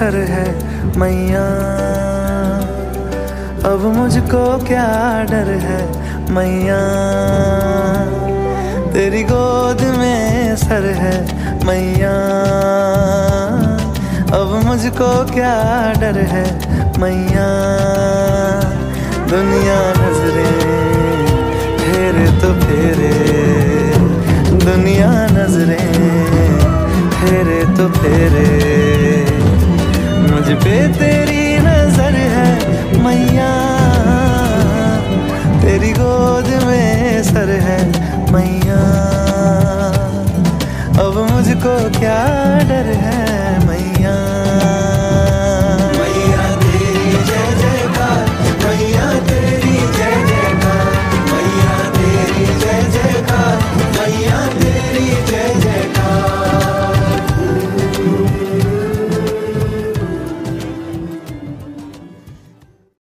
Sir है मैया, अब मुझको क्या डर है मैया। तेरी गोद में सर है मैया, अब मुझको क्या डर है मैया। दुनिया नजरें फेरे तो फेरे, दुनिया नजरें फेरे तो फेरे, मुझ पे तेरी नजर है मैया। तेरी गोद में सर है मैया, अब मुझको क्या